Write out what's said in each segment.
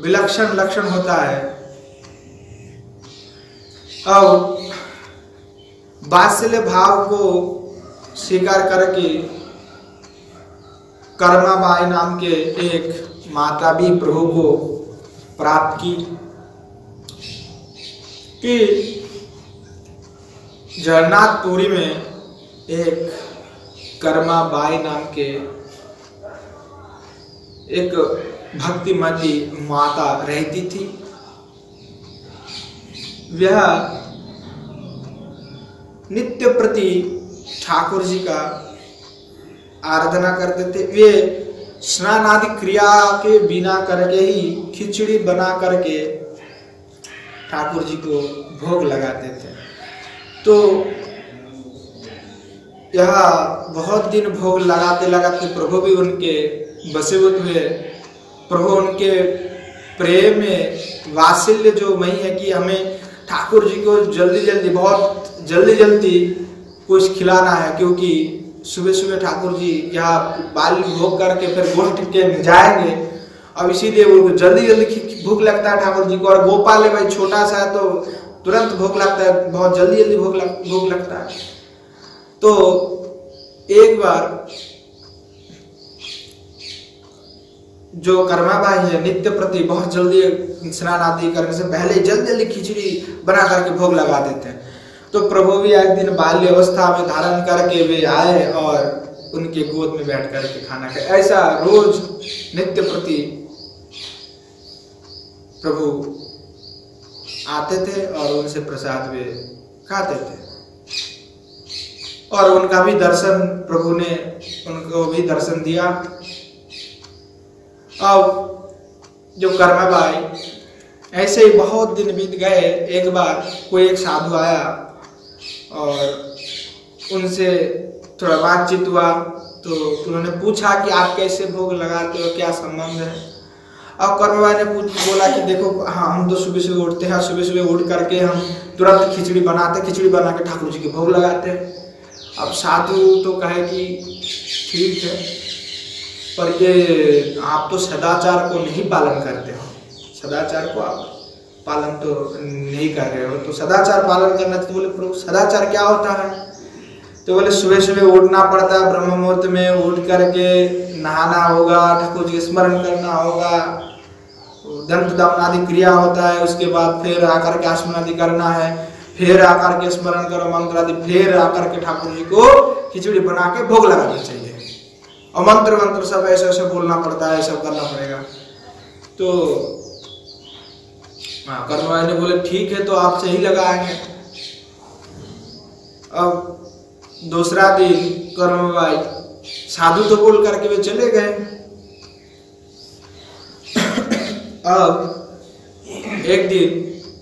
विलक्षण लक्षण होता है। अब वात्सल्य भाव को स्वीकार करके कर्माबाई नाम के एक माता भी प्रभु को प्राप्त की कि जगन्नाथपुरी में एक कर्माबाई नाम के एक भक्तिमती माता रहती थी। वह नित्य प्रति ठाकुर जी का आराधना करते थे। वे स्नान आदि क्रिया के बिना करके ही खिचड़ी बना करके ठाकुर जी को भोग लगाते थे। तो यह बहुत दिन भोग लगाते लगाते प्रभु भी उनके वशीभूत हुए। प्रभु उनके प्रेम में वात्सल्य जो वही है कि हमें ठाकुर जी को बहुत जल्दी कुछ खिलाना है, क्योंकि सुबह सुबह ठाकुर जी यहाँ बाल भोग करके फिर गोष्ठ के जाएंगे। अब इसीलिए उनको जल्दी भूख लगता है ठाकुर जी को। और गोपाल है भाई, छोटा सा है तो तुरंत भूख लगता है, बहुत जल्दी भूख लगता है। तो एक बार जो कर्माबाई है नित्य प्रति बहुत जल्दी स्नान आदि करने से पहले जल्दी खिचड़ी बना करके भोग लगा देते हैं। तो प्रभु भी एक दिन बाल्य अवस्था में धारण करके वे आए और उनके गोद में बैठ करके खाना खाए। ऐसा रोज नित्य प्रति प्रभु आते थे और उनसे प्रसाद वे खाते थे। और उनका भी दर्शन प्रभु ने उनको भी दर्शन दिया। अब जो कर्माबाई ऐसे ही बहुत दिन बीत गए। एक बार कोई एक साधु आया और उनसे थोड़ा बातचीत हुआ। तो उन्होंने पूछा कि आप कैसे भोग लगाते हो, क्या संबंध है। अब कर्माबाई ने बोला कि देखो हाँ, हम तो सुबह सुबह उठते हैं, सुबह सुबह उठ करके हम तुरंत खिचड़ी बनाते, खिचड़ी बना के ठाकुर जी के भोग लगाते हैं। अब साधु तो कहे कि ठीक है, पर ये आप तो सदाचार को नहीं पालन करते हो, सदाचार को आप पालन तो नहीं कर रहे हो, तो सदाचार पालन करना। तो बोले प्रभु सदाचार क्या होता है। तो बोले सुबह सुबह उठना पड़ता है, ब्रह्म मुहूर्त में उठ करके नहाना होगा, ठाकुर जी स्मरण करना होगा, दंत दान आदि क्रिया होता है। उसके बाद फिर आकर के आसमन आदि करना है, फिर आकर के स्मरण करो मंत्र आदि, फिर आकर के ठाकुर जी को खिचड़ी बना के भोग लगाना चाहिए। और मंत्र सब ऐसे ऐसे बोलना पड़ता है, सब करना पड़ेगा। तो कर्माबाई ने बोले ठीक है, तो आप सही लगाएंगे। अब दूसरा दिन कर्माबाई साधु तो बोल करके वे चले गए। अब एक दिन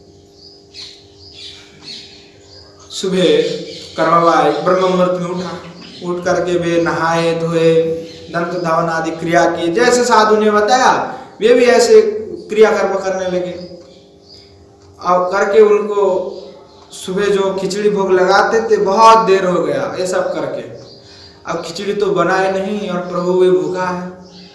सुबह कर्माबाई ब्रह्म मुहूर्त में उठ करके वे नहाए धोए, दंत धावन आदि क्रिया की, जैसे साधु ने बताया वे भी ऐसे क्रिया कर्म करने लगे। अब करके उनको सुबह जो खिचड़ी भोग लगाते थे बहुत देर हो गया ये सब करके। अब खिचड़ी तो बनाए नहीं और प्रभु भी भूखा है।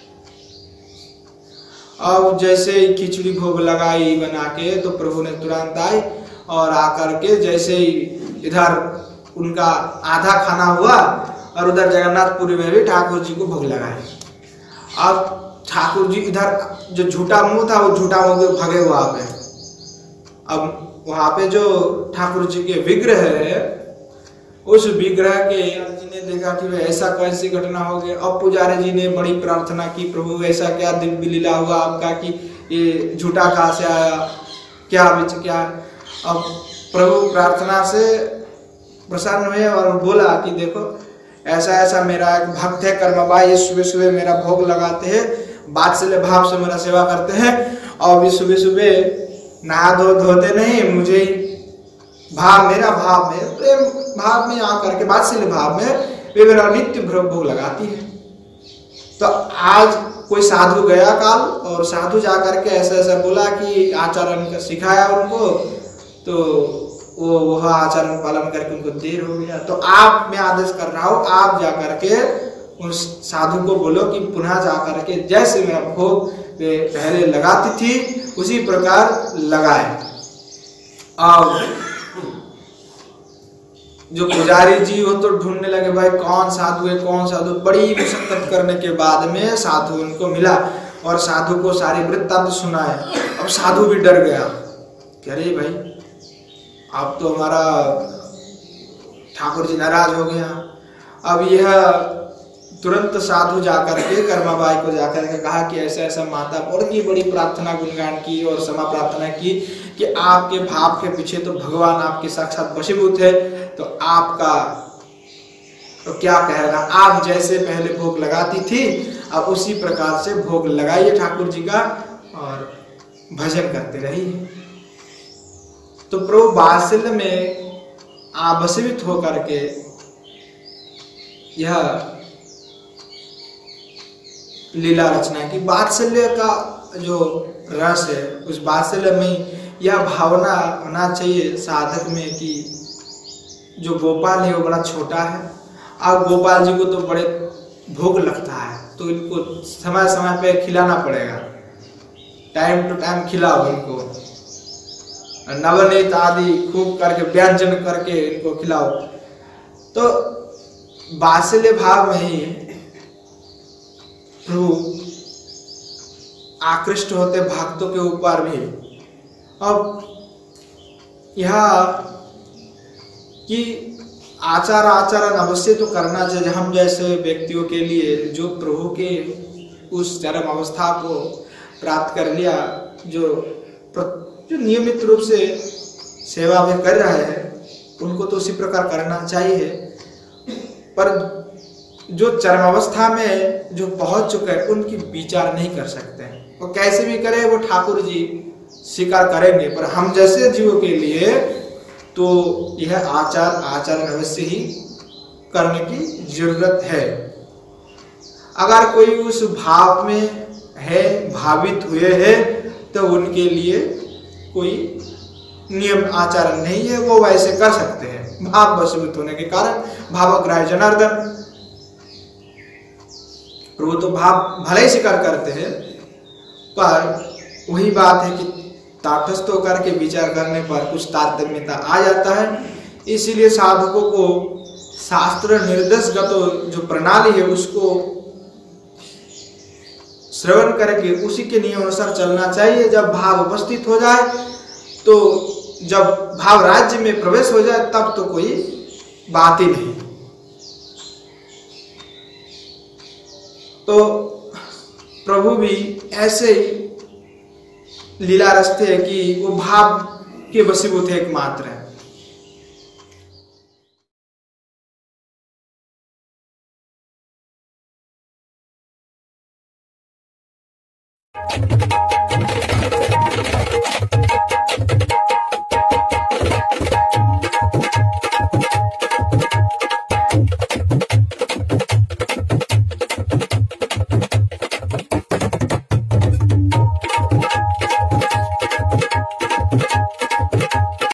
अब जैसे ही खिचड़ी भोग लगाई बना के तो प्रभु ने तुरंत आए और आकर के जैसे ही इधर उनका आधा खाना हुआ और उधर जगन्नाथपुरी में भी ठाकुर जी को भोग लगाए। अब ठाकुर जी इधर जो झूठा मुंह था वो झूठा मुंह भगे वहां पे। अब वहां पे जो ठाकुर जी के विग्रह है, उस विग्रह के जी ने देखा कि ऐसा कैसी घटना हो गई। अब पुजारी जी ने बड़ी प्रार्थना की, प्रभु ऐसा क्या दिव्य लीला हुआ आपका कि ये झूठा कहाँ से आया, क्या बिच क्या। अब प्रभु प्रार्थना से प्रसन्न हुए और बोला कि देखो ऐसा ऐसा मेरा एक भक्त है कर्माबाई, सुबह सुबह मेरा भोग लगाते हैं, वात्सल्य भाव से मेरा सेवा करते हैं, और भी सुबह सुबह नहा धोते नहीं, मुझे भाव मेरा भाव में प्रेम भाव में आकर के वात्सल्य भाव में वे मेरा नित्य भोग लगाती है। तो आज कोई साधु गया काल और साधु जाकर के ऐसा ऐसा बोला कि आचरण का सिखाया उनको, तो वो वह आचरण पालन करके उनको देर हो गया। तो आप मैं आदेश कर रहा हूँ, आप जाकर के उस साधु को बोलो कि पुनः जाकर के जैसे मेरा भोग पहले लगाती थी उसी प्रकार लगाए। अब जो पुजारी जी वो तो ढूंढने लगे, भाई कौन साधु है कौन साधु। बड़ी मशक्कत करने के बाद में साधु उनको मिला और साधु को सारी वृत्तांत सुनाए। अब साधु भी डर गया कि अरे भाई अब तो हमारा ठाकुर जी नाराज हो गया। अब यह तुरंत साधु जाकर के कर्माबाई को जाकर के कहा कि ऐसा ऐसा माता, और की बड़ी प्रार्थना गुणगान की और क्षमा प्रार्थना की कि आपके भाव के पीछे तो भगवान आपके साक्षात वशीभूत है, तो आपका तो क्या कहेगा, आप जैसे पहले भोग लगाती थी अब उसी प्रकार से भोग लगाइए ठाकुर जी का और भजन करते रहिए। तो प्रभु वात्सल्य में आभसीत होकर के यह लीला रचना की। वात्सल्य का जो रस है उस वात्सल्य में यह भावना होना चाहिए साधक में कि जो गोपाल है वो बड़ा छोटा है और गोपाल जी को तो बड़े भोग लगता है, तो इनको समय समय पे खिलाना पड़ेगा, टाइम टू टाइम खिलाओ इनको, नवनीत आदि खूब करके व्यंजन करके इनको खिलाओ। तो वात्सल्य भाव में ही प्रभु आकृष्ट होते भक्तों के ऊपर भी। अब यह कि आचार आचरण अवश्य तो करना चाहिए। हम जैसे व्यक्तियों के लिए जो प्रभु के उस चरम अवस्था को प्राप्त कर लिया, जो नियमित रूप से सेवा में कर रहे हैं उनको तो उसी प्रकार करना चाहिए। पर जो चरम अवस्था में जो पहुंच चुके हैं उनकी विचार नहीं कर सकते हैं, वो कैसे भी करे वो ठाकुर जी स्वीकार करेंगे। पर हम जैसे जीवों के लिए तो यह आचरण अवश्य ही करने की जरूरत है। अगर कोई उस भाव में है, भावित हुए हैं, तो उनके लिए कोई नियम आचरण नहीं है, वो वैसे कर सकते हैं भाव वशीभूत होने के कारण। भावग्राह्य जनार्दन प्रभु तो भाव भले ही स्वीकार करते हैं, पर वही बात है कि तटस्थ होकर के विचार करने पर कुछ तारतम्यता आ जाता है। इसीलिए साधकों को शास्त्र निर्देशगत जो प्रणाली है उसको श्रवण करके उसी के नियम अनुसार चलना चाहिए। जब भाव उपस्थित हो जाए, तो जब भाव राज्य में प्रवेश हो जाए, तब तो कोई बात ही नहीं। तो प्रभु भी ऐसे ही लीला रचते हैं कि वो भाव के वशीभूत है एकमात्र है।